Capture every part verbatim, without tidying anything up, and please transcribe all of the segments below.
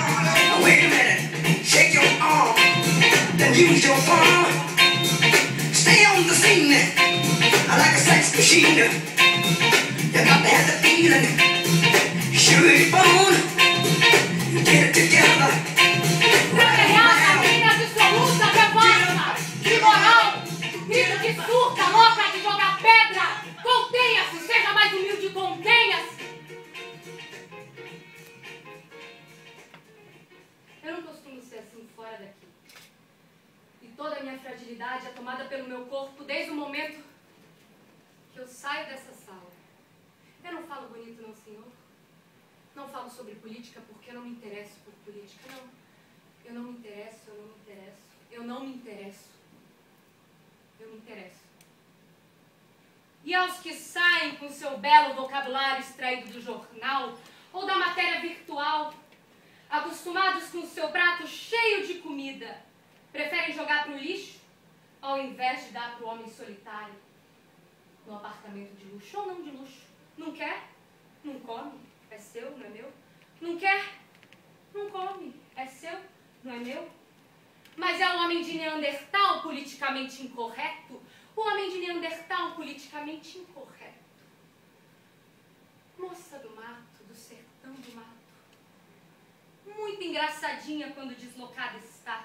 Wait a minute, shake your arm, then use your palm. Stay on the scene like a sex machine. You got to have the feeling, sure it's born. Get it together. Right now. Absoluta, revolta, imoral, grito que surta, louca de jogar pedra. Contenha-se, seja mais humilde, contenha-se. Eu não costumo ser assim fora daqui. E toda a minha fragilidade é tomada pelo meu corpo desde o momento que eu saio dessa sala. Eu não falo bonito, não, senhor. Não falo sobre política porque eu não me interesso por política, não. Eu não me interesso, eu não me interesso. Eu não me interesso. Eu me interesso. E aos que saem com seu belo vocabulário extraído do jornal ou da matéria virtual, acostumados com seu prato cheio de comida, preferem jogar para o lixo ao invés de dar para o homem solitário no apartamento de luxo ou não de luxo. Não quer? Não come. É seu, não é meu? Não quer? Não come. É seu, não é meu? Mas é o homem de Neandertal politicamente incorreto? O homem de Neandertal politicamente incorreto. Moça do mato, do sertão do mato. Muito engraçadinha quando deslocada está.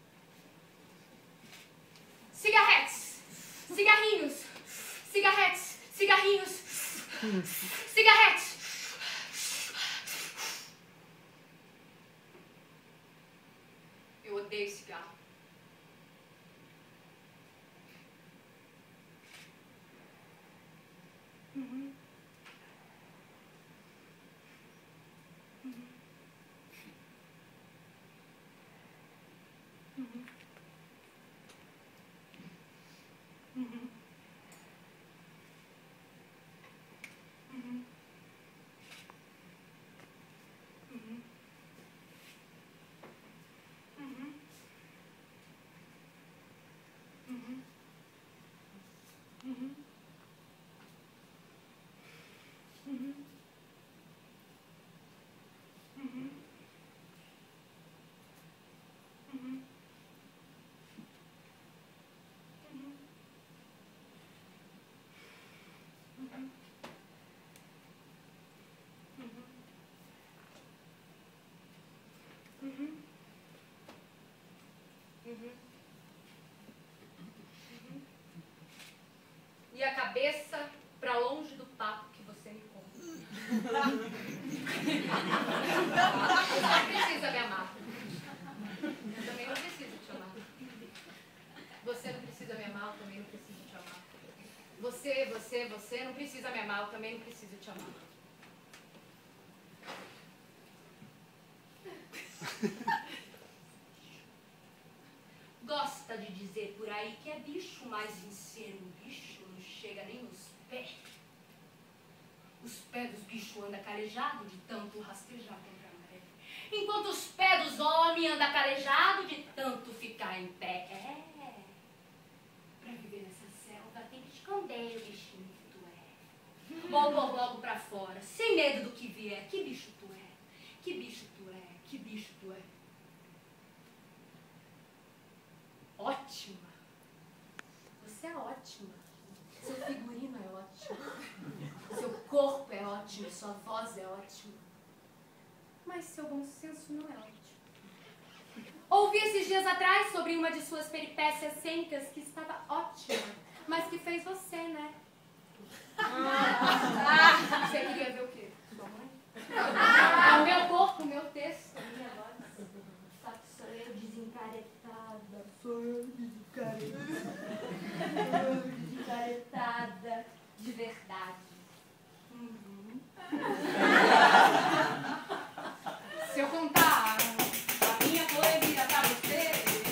Cigarretes, cigarrinhos, cigarretes, cigarrinhos, cigarretes. Eu odeio cigarro. Uhum. Uhum. Uhum. Uhum. Uhum. Uhum. Uhum. Uhum. Uhum. Uhum. Uhum. Uhum. Uhum. Uhum. Uhum. E a cabeça pra longe do papo que você me conta. Você não precisa me amar. Eu também não preciso te amar. Você não precisa me amar, eu também não preciso te amar. Você, você, você não precisa me amar, eu também não preciso te amar. Gosta de dizer por aí que é bicho, mas em ser um bicho não chega nem nos pés. Os pés dos bichos andam calejados de tanto rastejar contra a maré. Enquanto os pés dos homens andam calejados de tanto ficar em pé. É. Pra viver nessa selva tem que esconder o bichinho que tu é. Ou pôr logo pra fora, sem medo do que vier. Que bicho tu é? Que bicho tu é? Que bicho tu é? Ótima. Você é ótima. Seu figurino é ótimo. Seu corpo é ótimo. Sua voz é ótima. Mas seu bom senso não é ótimo. Ouvi esses dias atrás sobre uma de suas peripécias cênicas que estava ótima, mas que fez você, né? Ah, você queria ver o quê? Sua mãe? O meu corpo, o meu texto, a minha voz. Só que sou eu desencaretada. Sou eu desencaretada. Sou eu desencaretada de verdade. Uhum. Se eu contar a minha poesia pra você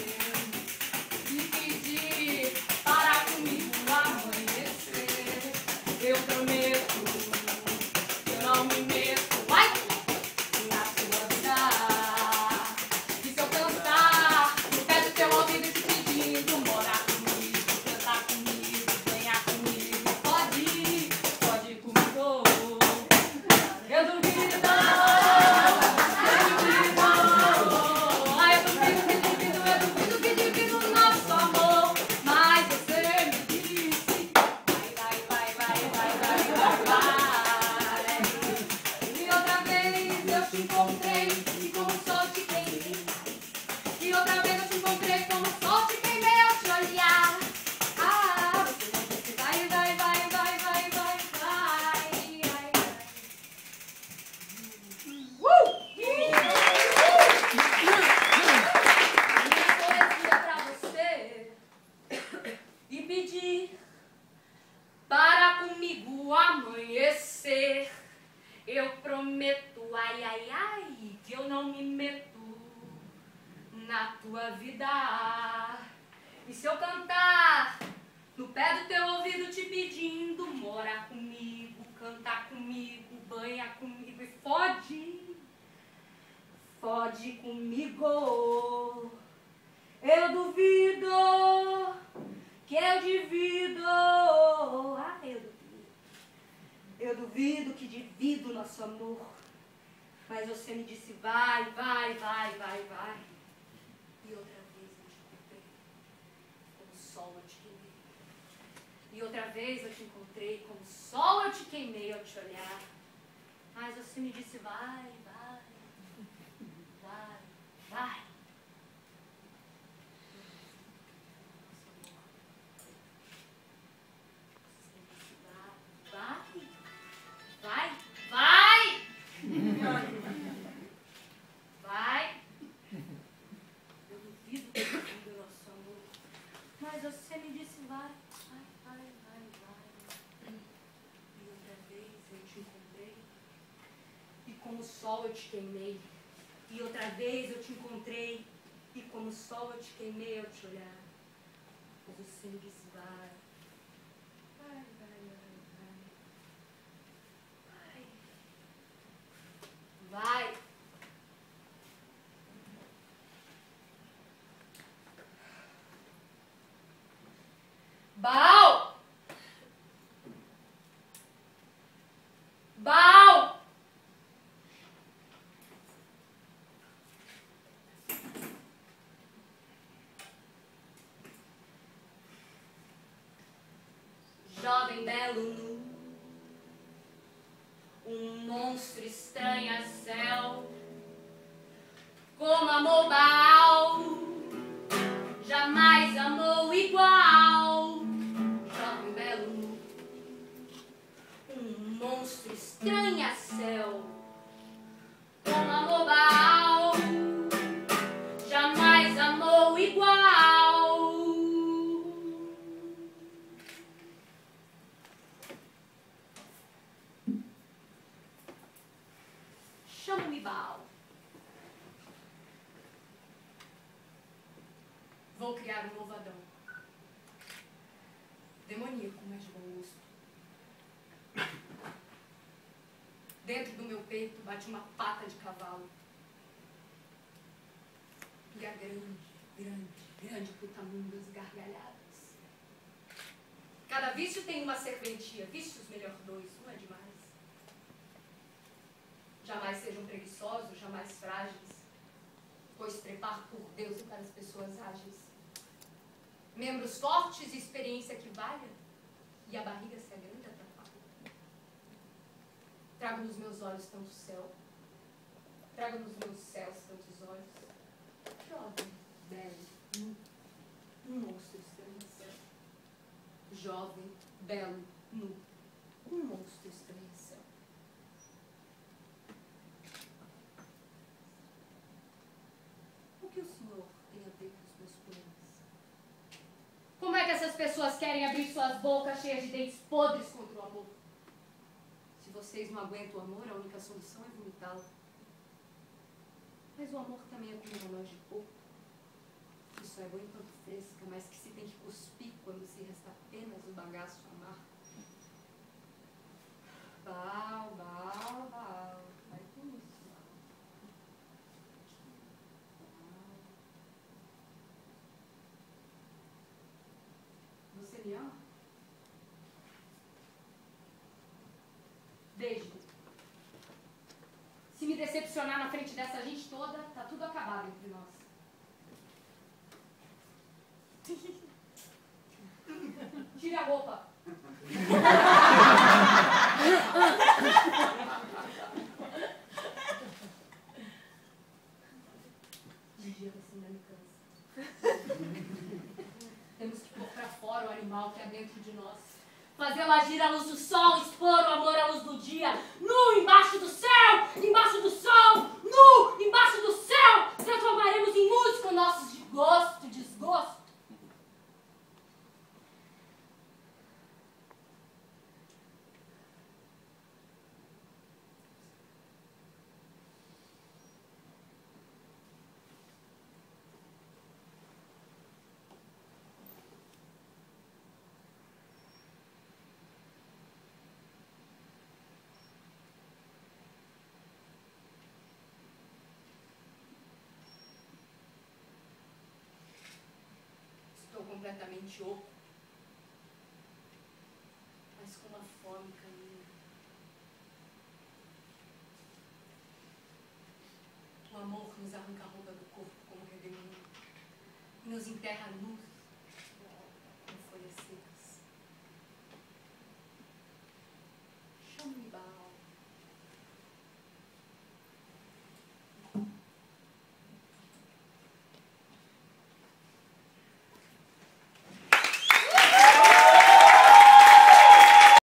e pedir para comigo amanhecer, eu prometo que eu não me meto vai, na sua vida. E se eu cantar no pé do teu ouvido te pedindo morar comigo, cantar comigo, poesia pra você e pedir para comigo amanhecer. Eu prometo, ai, ai, ai, que eu não me meto na tua vida. E se eu cantar no pé do teu ouvido te pedindo, mora comigo, canta comigo, banha comigo e fode, fode comigo. Eu duvido que eu divido, ah, eu duvido. Eu duvido que divido nosso amor. Mas você me disse vai, vai, vai, vai, vai. E outra vez eu te encontrei, como o sol eu te queimei. E outra vez eu te encontrei, como o sol eu te queimei ao te olhar. Mas você me disse vai, vai, vai, vai. Vai, vai, vai. Eu duvido que eu do nosso amor, mas você me disse vai, vai, vai, vai, vai. E outra vez eu te encontrei, e como o sol eu te queimei. E outra vez eu te encontrei, e como o sol eu te queimei ao te olhar. Mas você me disse vai, vai, vai, vai, vai. Vai. Bal! Bal! Jovem belo nu, um monstro estranha céu, como amou Baal, jamais amou igual. Jovem belo nu, um monstro estranha céu, como amou Baal, jamais amou igual. Chamo-me Baal. Vou criar um novo Adão. Demoníaco, mas de bom gosto. Dentro do meu peito bate uma pata de cavalo. E a grande, grande, grande putamundas gargalhadas. Cada vício tem uma serventia, vícios melhor dois, não é demais. Jamais sejam preguiçosos, jamais frágeis, pois trepar por Deus é para as pessoas ágeis. Membros fortes e experiência que valha, e a barriga se agranda atrapalha. Trago nos meus olhos tanto céu, trago nos meus céus tantos olhos. Jovem, belo, nu, um monstro estranho céu. Jovem, belo, nu, um monstro estranho céu. O que o senhor tem a ver com os meus planos? Como é que essas pessoas querem abrir suas bocas cheias de dentes podres contra o amor? Se vocês não aguentam o amor, a única solução é vomitá-lo. Mas o amor também é como uma noz de porco. Isso é bom enquanto fresca, mas que se tem que cuspir quando se resta apenas o bagaço amargo. Baal, Baal, Baal. Vai com isso, Baal. Você me ama? Beijo. Se me decepcionar na frente dessa gente toda, tá tudo acabado entre nós. Tire a roupa. Vigia você ainda me cansa. Temos que pôr pra fora o animal que há dentro de nós. Fazê-lo agir à luz do sol, expor o amor à luz do dia. Nu embaixo do céu, embaixo do sol, nu embaixo do céu, dentro completamente oco, mas com uma fome canina. O amor nos arranca a roupa do corpo como redemoinho e nos enterra nus.